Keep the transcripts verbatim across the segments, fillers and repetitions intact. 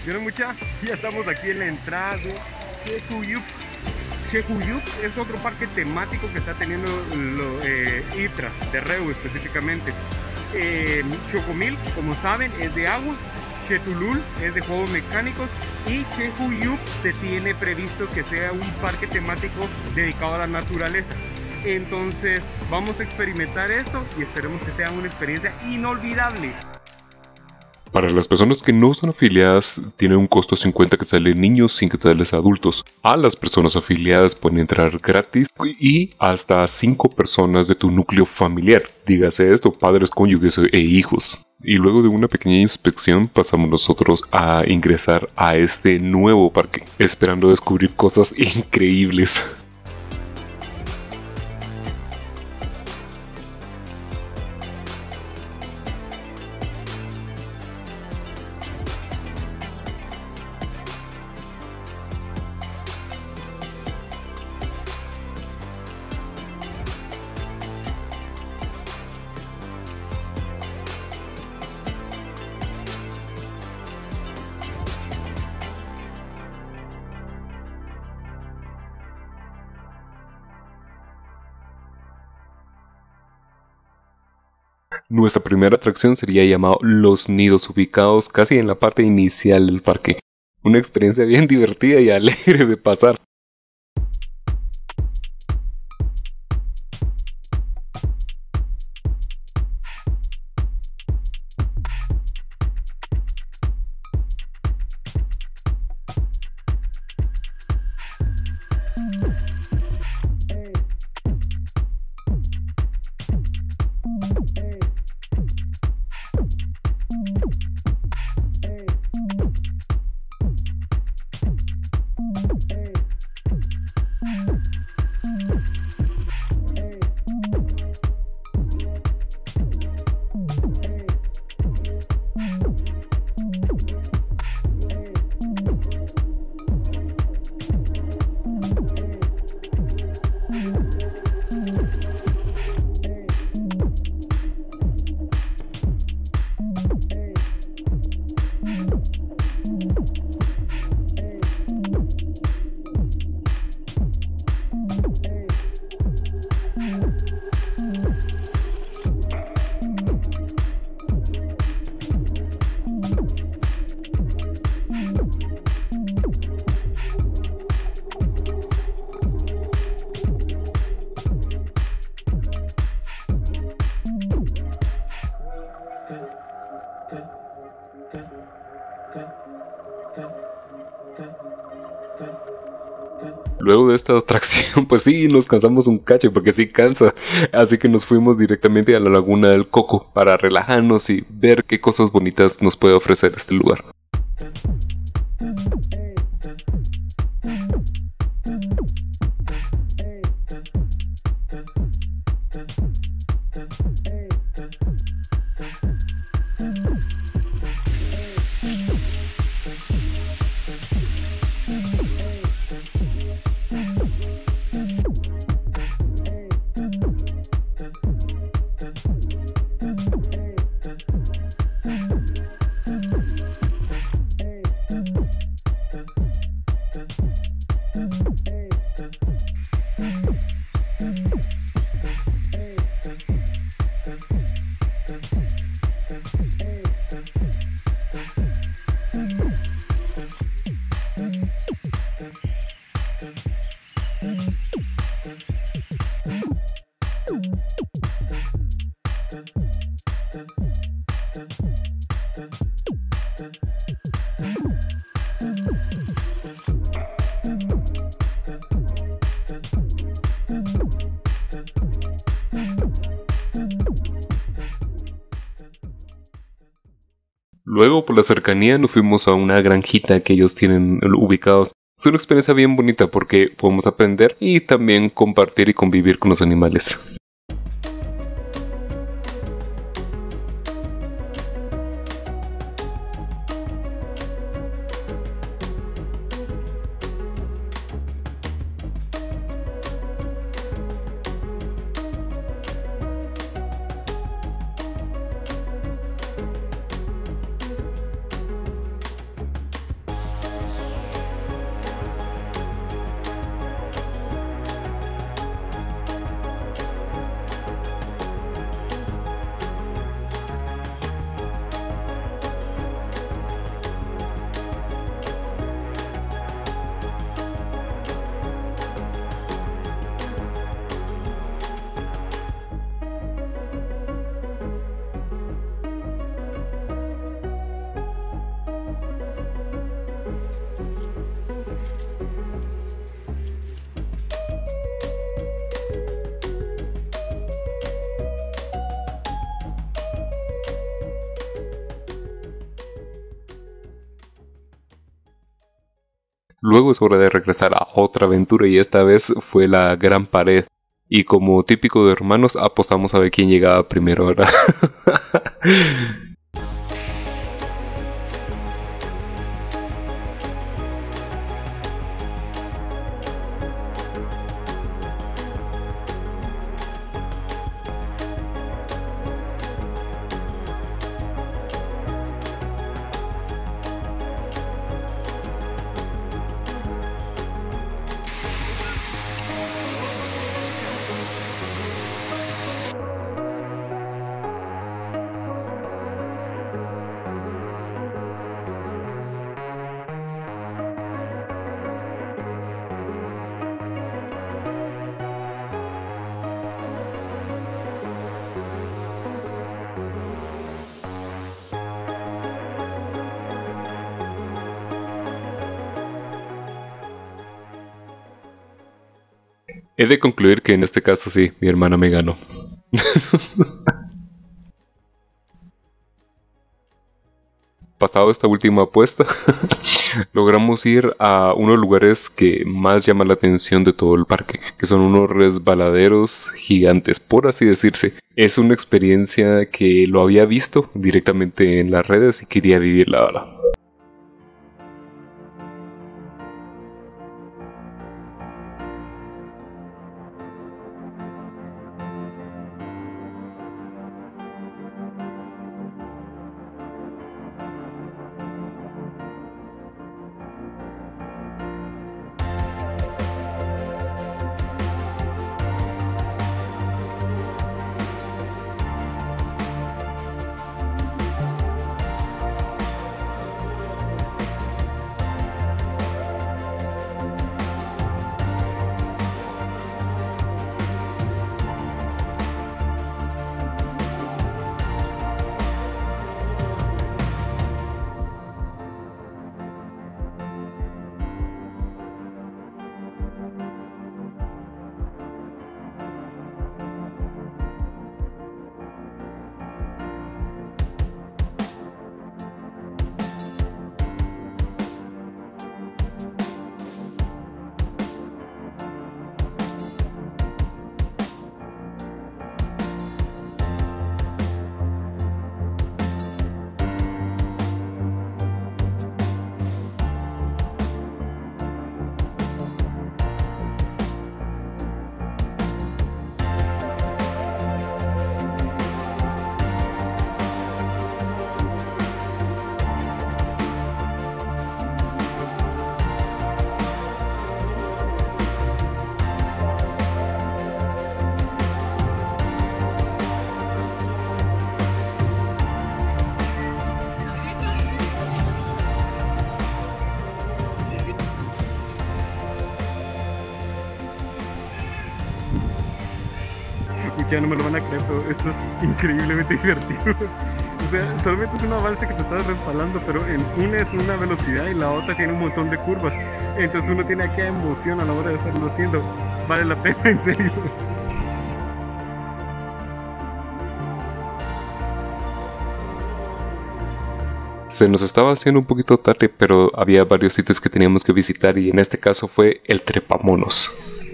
¿Vieron mucha? Ya estamos aquí en la entrada de Chejuyup. Chejuyup es otro parque temático que está teniendo lo, eh, ITRA, de Reu específicamente. Eh, Chocomil, como saben, es de agua. Chetulul es de juegos mecánicos y Chejuyup se tiene previsto que sea un parque temático dedicado a la naturaleza. Entonces vamos a experimentar esto y esperemos que sea una experiencia inolvidable. Para las personas que no son afiliadas, tiene un costo de cincuenta quetzales niños, cien quetzales adultos. A las personas afiliadas pueden entrar gratis y hasta cinco personas de tu núcleo familiar. Dígase esto, padres, cónyuges e hijos. Y luego de una pequeña inspección pasamos nosotros a ingresar a este nuevo parque, esperando descubrir cosas increíbles. Nuestra primera atracción sería llamado Los Nidos, ubicados casi en la parte inicial del parque. Una experiencia bien divertida y alegre de pasar. Luego de esta atracción, pues sí, nos cansamos un cacho porque sí cansa. Así que nos fuimos directamente a la Laguna del Coco para relajarnos y ver qué cosas bonitas nos puede ofrecer este lugar. Luego, por la cercanía, nos fuimos a una granjita que ellos tienen ubicados. Es una experiencia bien bonita porque podemos aprender y también compartir y convivir con los animales. Luego es hora de regresar a otra aventura y esta vez fue la gran pared. Y como típico de hermanos apostamos a ver quién llegaba primero, ¿verdad? He de concluir que en este caso sí, mi hermana me ganó. Pasado esta última apuesta, logramos ir a unos lugares que más llaman la atención de todo el parque, que son unos resbaladeros gigantes, por así decirse. Es una experiencia que lo había visto directamente en las redes y quería vivirla ahora. Ya no me lo van a creer, pero esto es increíblemente divertido. O sea, solamente es una balsa que te estás resbalando, pero en una es una velocidad y la otra tiene un montón de curvas. Entonces uno tiene aquella emoción a la hora de estarlo haciendo. Vale la pena, en serio. Se nos estaba haciendo un poquito tarde, pero había varios sitios que teníamos que visitar y en este caso fue el Trepamonos.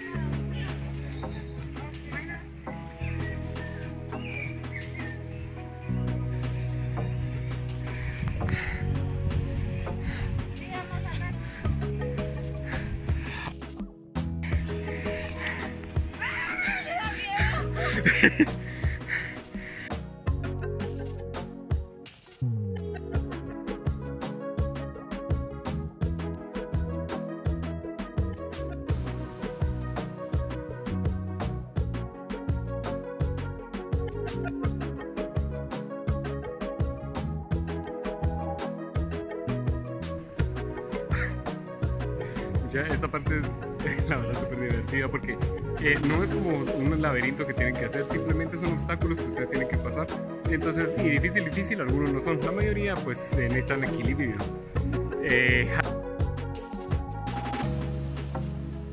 Ya esta parte es la verdad súper divertida porque eh, no es como un laberinto que tienen que hacer, simplemente son obstáculos que ustedes tienen que pasar. Entonces, y difícil, difícil, algunos no son. La mayoría pues eh, necesitan equilibrio. Eh,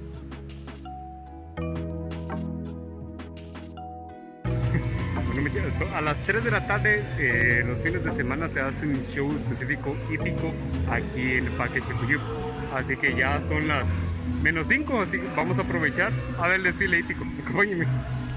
bueno, me llevas. so- a las tres de la tarde, eh, los fines de semana se hace un show específico hípico aquí en el Parque Xecuyup. Así que ya son las menos cinco, así que vamos a aprovechar a ver el desfile hípico. Acompáñenme.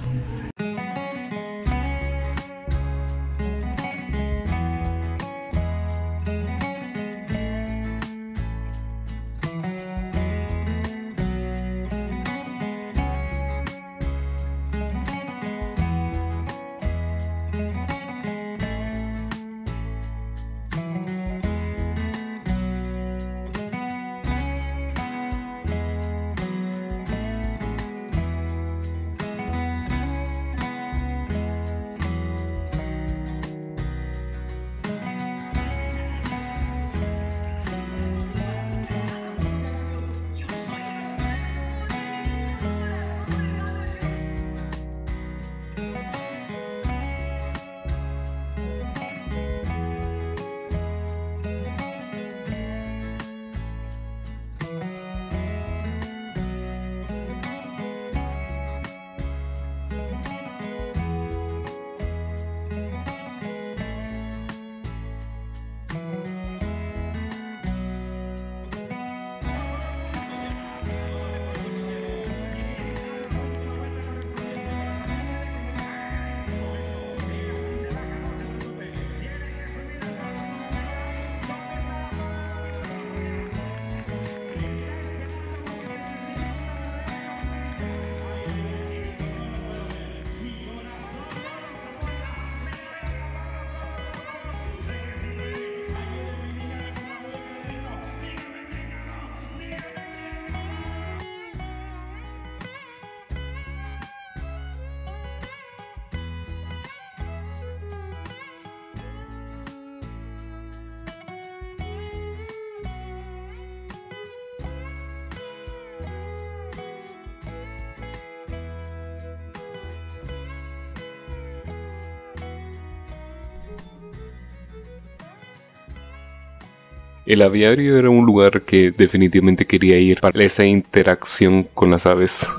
El aviario era un lugar que definitivamente quería ir para esa interacción con las aves.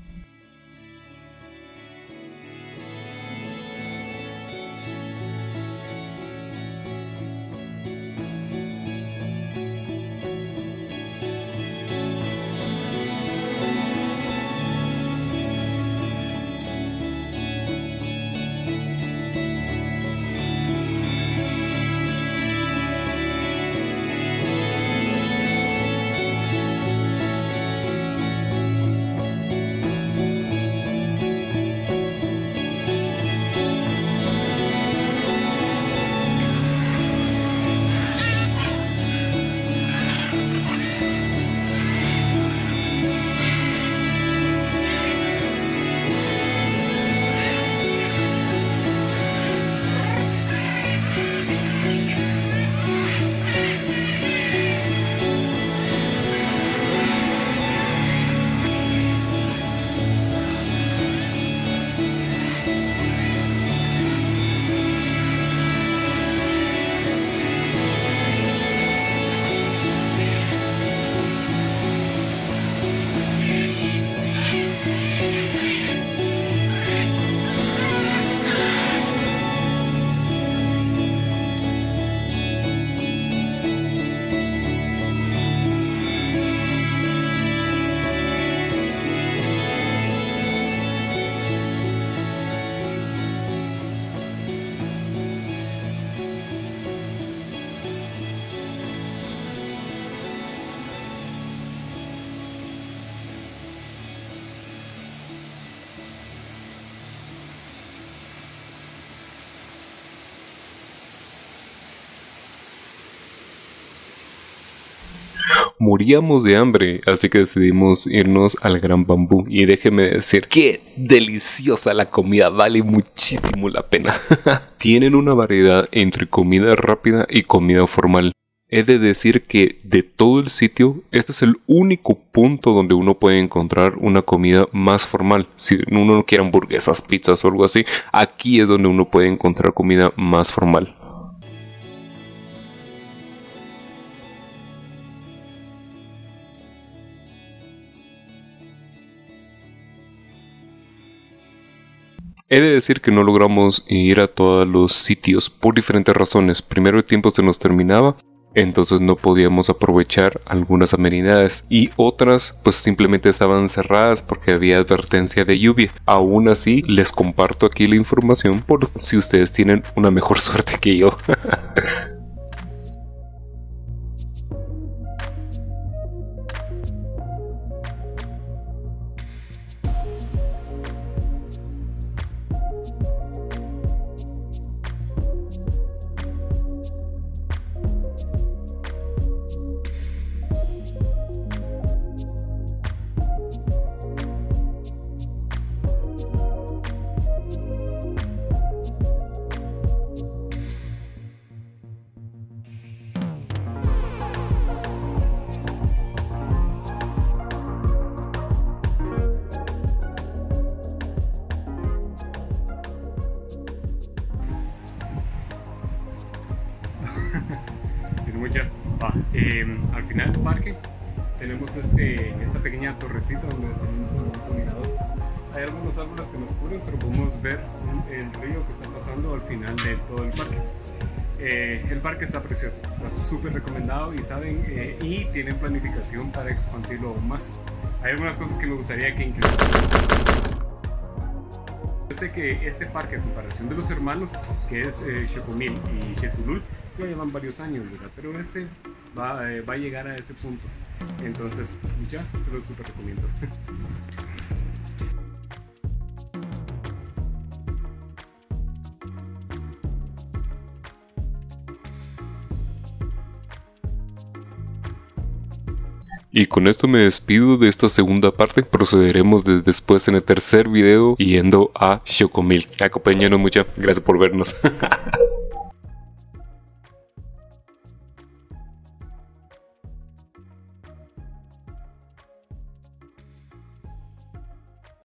Moríamos de hambre, así que decidimos irnos al Gran Bambú. Y déjeme decir, ¡qué deliciosa la comida! Vale muchísimo la pena. Tienen una variedad entre comida rápida y comida formal. He de decir que de todo el sitio, este es el único punto donde uno puede encontrar una comida más formal. Si uno no quiere hamburguesas, pizzas o algo así, aquí es donde uno puede encontrar comida más formal. He de decir que no logramos ir a todos los sitios por diferentes razones. Primero, el tiempo se nos terminaba, entonces no podíamos aprovechar algunas amenidades, y otras pues simplemente estaban cerradas porque había advertencia de lluvia. Aún así, les comparto aquí la información por si ustedes tienen una mejor suerte que yo. Mucha. Ah, eh, al final del parque tenemos este, esta pequeña torrecita donde tenemos un mirador. Hay algunos árboles que nos cubren, pero podemos ver el río que está pasando al final de todo el parque. Eh, el parque está precioso, está súper recomendado, y saben, eh, y tienen planificación para expandirlo aún más. Hay algunas cosas que me gustaría que incluyan. Yo sé que este parque, a comparación de los hermanos, que es eh, Xocomil y Xetulul, ya llevan varios años, ¿verdad? Pero este va, eh, va a llegar a ese punto. Entonces, ya, se lo súper recomiendo. Y con esto me despido de esta segunda parte. Procederemos de después en el tercer video yendo a Xocomil. Acompáñanos mucho. Gracias por vernos.